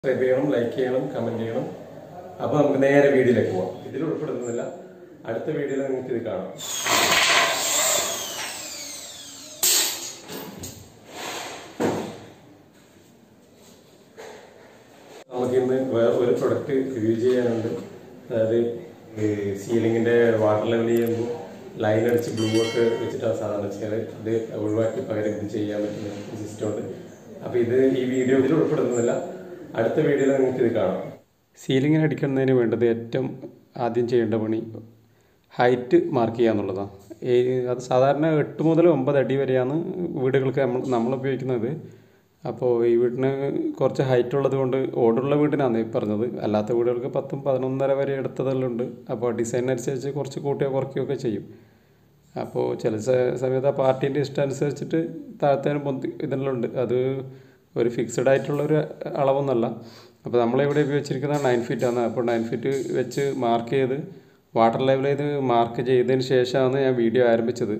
Subscribe ചെയ്യണം, like ചെയ്യണം, comment ചെയ്യണം. അപ്പോൾ നമുക്ക് നേരെ വീഡിയോയിലേക്ക് പോവാം. ഇതിൽ ഉൾപ്പെടുത്തുന്നില്ല, അടുത്ത വീഡിയോയിൽ നിങ്ങൾക്ക് ഇത് കാണാം. നമുക്കിന്ന് വേറെ ഒരു പ്രൊഡക്റ്റ് റിവ്യൂ ചെയ്യാനുണ്ട്. അതായത് സീലിങ്ങിന്റെ വാട്ടർ ലെവൽ ചെയ്യുമ്പോൾ ലൈൻ അടിച്ച് ബ്ലൂ ഒക്കെ വെച്ചിട്ടാണ് സാധാരണ ചെയ്യാറ്. അത് ഒഴിവാക്കി പകരം ഇത് ചെയ്യാൻ പറ്റുന്ന സിസ്റ്റം ഉണ്ട്. അപ്പോൾ ഇത് ഈ വീഡിയോ ഇതിൽ ഉൾപ്പെടുത്തുന്നില്ല, അടുത്ത വീഡിയോയിൽ നിങ്ങൾക്ക് ഇത് കാണാം. സീലിങ്ങിന് അടിക്കുന്നതിന് വേണ്ടത് ഏറ്റവും ആദ്യം ചെയ്യേണ്ട പണി ഹൈറ്റ് മാർക്ക് ചെയ്യുക എന്നുള്ളതാണ്. അത് സാധാരണ 8 മുതൽ 9 അടി വരെയാണ് വീടുകൾക്ക് നമ്മൾ ഉപയോഗിക്കുന്നത്. അപ്പോൾ ഈ വീടിന് കുറച്ച് ഹൈറ്റ് ഉള്ളത് കൊണ്ട് ഓടുള്ള വീടിനാണ് ഈ പറഞ്ഞത്. അല്ലാത്ത വീടുകൾക്ക് 10, 11.5 വരെ എടുത്തതെല്ലാം. അപ്പോൾ ഡിസൈൻ അനുസരിച്ച് കുറച്ച് കൂട്ടുകയോ കുറയ്ക്കുകയൊക്കെ ചെയ്യും. അപ്പോൾ ചില സമയത്ത് ആ പാർട്ടീൻ്റെ ഇഷ്ടം അനുസരിച്ചിട്ട് താഴത്തേനും ഇതെല്ലാം ഉണ്ട്. അത് ഒരു ഫിക്സഡ് ആയിട്ടുള്ളൊരു അളവൊന്നുമല്ല. അപ്പോൾ നമ്മളിവിടെ ഉപയോഗിച്ചിരിക്കുന്നത് 9 ഫീറ്റാണ്. അപ്പോൾ 9 ഫീറ്റ് വെച്ച് മാർക്ക് ചെയ്ത് വാട്ടർ ലെവൽ ചെയ്ത് മാർക്ക് ചെയ്തതിന് ശേഷമാണ് ഞാൻ വീഡിയോ ആരംഭിച്ചത്.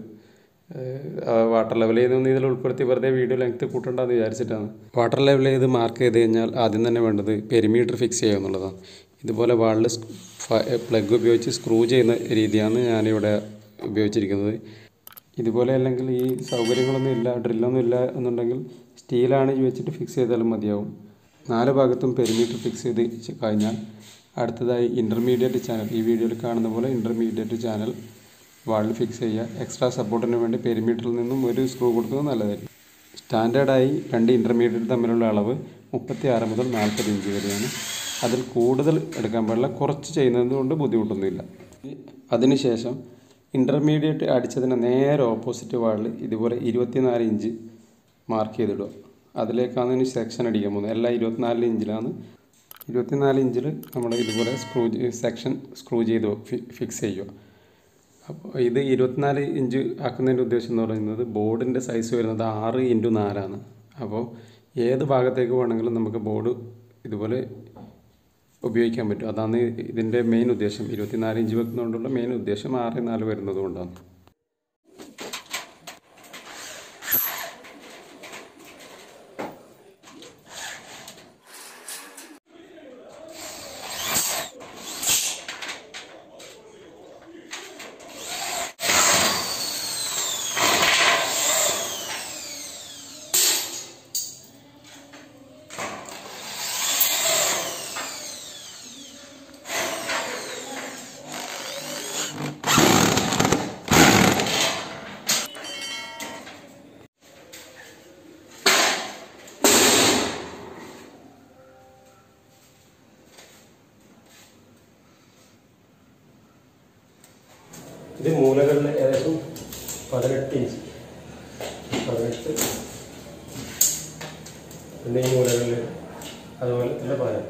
വാട്ടർ ലെവൽ ചെയ്തൊന്നും ഇതിൽ ഉൾപ്പെടുത്തി വെറുതെ വീഡിയോ ലെങ്ത്ത് കൂട്ടണ്ടെന്ന് വിചാരിച്ചിട്ടാണ്. വാട്ടർ ലെവൽ ചെയ്ത് മാർക്ക് ചെയ്ത് കഴിഞ്ഞാൽ ആദ്യം തന്നെ വേണ്ടത് പെരിമീറ്റർ ഫിക്സ് ചെയ്യുക എന്നുള്ളതാണ്. ഇതുപോലെ വാളിൽ പ്ലഗ് ഉപയോഗിച്ച് സ്ക്രൂ ചെയ്യുന്ന രീതിയാണ് ഞാനിവിടെ ഉപയോഗിച്ചിരിക്കുന്നത്. ഇതുപോലെ അല്ലെങ്കിൽ ഈ സൗകര്യങ്ങളൊന്നും ഇല്ല, ഡ്രില്ലൊന്നും ഇല്ല എന്നുണ്ടെങ്കിൽ സ്റ്റീലാണ് വെച്ചിട്ട് ഫിക്സ് ചെയ്താലും മതിയാവും. 4 ഭാഗത്തും പെരിമീറ്റർ ഫിക്സ് ചെയ്ത് കഴിഞ്ഞാൽ അടുത്തതായി ഇൻ്റർമീഡിയറ്റ് ചാനൽ, ഈ വീഡിയോയിൽ കാണുന്ന പോലെ ഇൻ്റർമീഡിയറ്റ് ചാനൽ വാളിൽ ഫിക്സ് ചെയ്യുക. എക്സ്ട്രാ സപ്പോർട്ടിന് വേണ്ടി പെരിമീറ്ററിൽ നിന്നും ഒരു സ്ക്രൂ കൊടുക്കുന്നത് നല്ലതായിരിക്കും. സ്റ്റാൻഡേർഡായി 2 ഇൻ്റർമീഡിയറ്റ് തമ്മിലുള്ള അളവ് 36 മുതൽ 40 ഇഞ്ച് വരെയാണ്. അതിൽ കൂടുതൽ എടുക്കാൻ പാടില്ല. കുറച്ച് ചെയ്യുന്നത് കൊണ്ട് ബുദ്ധിമുട്ടൊന്നുമില്ല. അതിനുശേഷം ഇൻ്റർമീഡിയറ്റ് അടിച്ചതിന് നേരെ ഓപ്പോസിറ്റ് വാളിൽ ഇതുപോലെ 24 ഇഞ്ച് മാർക്ക് ചെയ്തിടുക. അതിലേക്കാണ് ഇനി സെക്ഷൻ അടിക്കാൻ പോകുന്നത്. എല്ലാം 24 ഇഞ്ചിലാണ്. 24 ഇഞ്ചിൽ നമ്മൾ ഇതുപോലെ സെക്ഷൻ സ്ക്രൂ ചെയ്ത് ഫിക്സ് ചെയ്യുക. അപ്പോൾ ഇത് 24 ഇഞ്ച് ആക്കുന്നതിൻ്റെ ഉദ്ദേശം എന്ന് പറയുന്നത് ബോർഡിൻ്റെ സൈസ് വരുന്നത് 6x4 അപ്പോൾ ഏത് ഭാഗത്തേക്ക് വേണമെങ്കിലും നമുക്ക് ബോർഡ് ഇതുപോലെ ഉപയോഗിക്കാൻ പറ്റും. അതാണ് ഇതിൻ്റെ മെയിൻ ഉദ്ദേശം. 24 ഇഞ്ച് വെക്കുന്നതുകൊണ്ടുള്ള മെയിൻ ഉദ്ദേശം 6x4 വരുന്നത് കൊണ്ടാണ്. ഇത് മൂലകളിൽ ഏകദേശം 18 ഇഞ്ച്, 18 പിന്നെ ഈ മൂലകളിൽ അതുപോലെ തന്നെ 18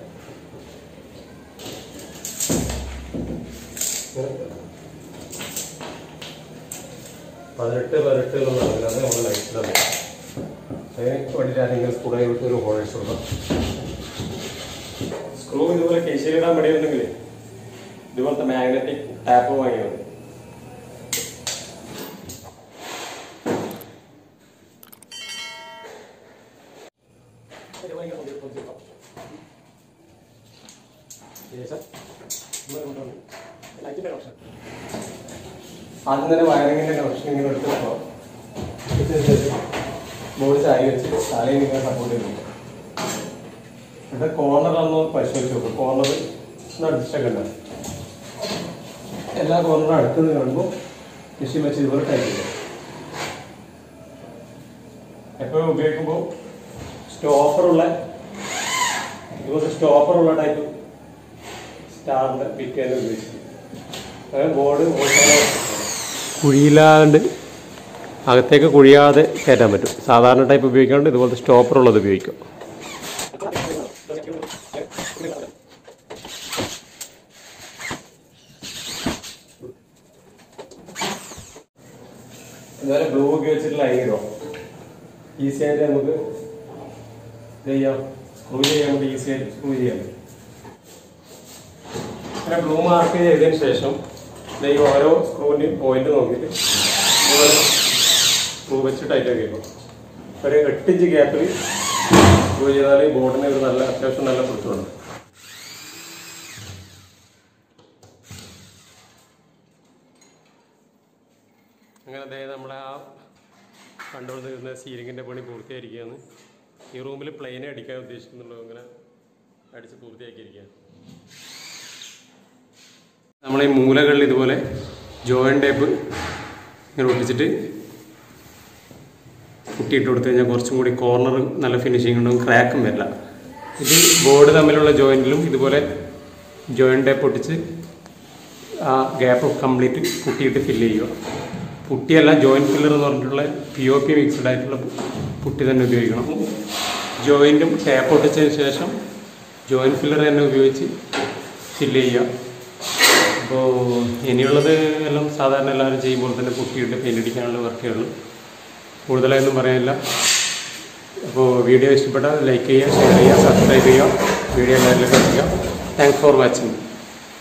എന്നുള്ളതാണ്. അത് നമ്മൾ ലൈറ്റിലാണ്. അതിന് വേണ്ടിയിട്ട് ആരെങ്കിലും സ്ക്രൂ ചെയ്തിട്ട് ഒരു ഹോൾസ് കൊടുക്കാം. സ്ക്രൂ ഇതുപോലെ കേശിയിലിടാൻ മടിയുണ്ടെങ്കിൽ ഇതുപോലത്തെ മാഗ്നറ്റിക് ടാപ്പ് വാങ്ങിയാൽ മതി. ആദ്യം തന്നെ വയറിങ്ങിന്റെ കണക്ഷൻ ഇങ്ങനെ എടുത്തിട്ടോ ബോർഡ് ചായ വെച്ച് തലയിൽ ഇങ്ങനെ സപ്പോർട്ട് ചെയ്തു. ഇവിടെ കോർണറൊന്ന് പരിശോധിച്ച് നോക്കും. കോർണർ അഡ്ജസ്റ്റൊക്കെ ഉണ്ട്. എല്ലാ കോർണറും അടുത്തുനിന്ന് കാണുമ്പോൾ മെഷീൻ വെച്ച് ഇതുപോലെ ടൈപ്പ് ചെയ്യും. എപ്പോഴും ഉപയോഗിക്കുമ്പോൾ സ്റ്റോപ്പറുള്ള ടൈപ്പ് സ്റ്റാറിന്റെ പിറ്റേന്ന് ഉപയോഗിച്ചിട്ടുണ്ട്. അതായത് ബോർഡ് കുഴിയില്ലാണ്ട് അകത്തേക്ക് കുഴിയാതെ കയറ്റാൻ പറ്റും. സാധാരണ ടൈപ്പ് ഉപയോഗിക്കാണ്ട് ഇതുപോലത്തെ സ്റ്റോപ്പറുള്ളത് ഉപയോഗിക്കും. ഇതുപോലെ ബ്ലൂ ഉപയോഗിച്ചിട്ടുള്ള ഐരോ ഈസി ആയിട്ട് നമുക്ക് ചെയ്യാം. സ്ക്രൂ ചെയ്യാൻ വേണ്ടി ഈസി ആയിട്ട് സ്ക്രൂ ചെയ്യാം. അങ്ങനെ ബ്ലൂ മാർക്ക് ചെയ്തതിന് ശേഷം ഈ ഓരോ സ്ക്രൂവിൻ്റെയും പോയിന്റ് നോക്കിയിട്ട് ഇതുപോലെ സ്ക്രൂ വെച്ച് ടൈറ്റ് ആക്കി വെക്കും. ഒരു 8 ഇഞ്ച് ഗ്യാപ്പിൽ സ്ക്രൂ ചെയ്താൽ ബോർഡിന് ഒരു അത്യാവശ്യം നല്ല പിടുത്തമുണ്ട്. അങ്ങനെ അതായത് നമ്മളെ ആ കണ്ടുകൊണ്ടിരുന്ന സീലിങ്ങിൻ്റെ പണി പൂർത്തിയായിരിക്കുകയാണ്. ഈ റൂമിൽ പ്ലെയിനെ അടിക്കാൻ ഉദ്ദേശിക്കുന്നുള്ളൂ. അങ്ങനെ അടിച്ച് പൂർത്തിയാക്കിയിരിക്കുക. നമ്മളീ മൂലകളിൽ ഇതുപോലെ ജോയിൻ ടേപ്പ് ഇങ്ങനെ ഒട്ടിച്ചിട്ട് കുട്ടിയിട്ട് കൊടുത്തു കഴിഞ്ഞാൽ കുറച്ചും കൂടി കോർണർ നല്ല ഫിനിഷിംഗ് ഉണ്ടാവും, ക്രാക്കും വരില്ല. ഇത് ബോർഡ് തമ്മിലുള്ള ജോയിൻറ്റിലും ഇതുപോലെ ജോയിൻ ടേപ്പ് ഒട്ടിച്ച് ആ ഗ്യാപ്പ് കംപ്ലീറ്റ് പുട്ടിയിട്ട് ഫില്ല് ചെയ്യുക. പുട്ടിയല്ല, ജോയിൻറ്റ് ഫില്ലർ എന്ന് പറഞ്ഞിട്ടുള്ള POP മിക്സ്ഡ് ആയിട്ടുള്ള പുട്ടി തന്നെ ഉപയോഗിക്കണം. ജോയിൻറ്റും ടാപ്പ് ഒട്ടിച്ചതിന് ശേഷം ജോയിൻറ്റ് ഫില്ലർ തന്നെ ഉപയോഗിച്ച് ഫില്ല് ചെയ്യുക. അപ്പോൾ ഇനിയുള്ളത് എല്ലാം സാധാരണ എല്ലാവരും ചെയ്യുമ്പോൾ തന്നെ പുട്ടിയിട്ട് പെയിൻ്റ് അടിക്കാനുള്ള വർക്കുകൾ, കൂടുതലായൊന്നും പറയാനില്ല. അപ്പോൾ വീഡിയോ ഇഷ്ടപ്പെട്ടാൽ ലൈക്ക് ചെയ്യുക, ഷെയർ ചെയ്യുക, സബ്സ്ക്രൈബ് ചെയ്യുക, വീഡിയോ എല്ലാവരിലും എത്തിക്കുക. Thanks for watching.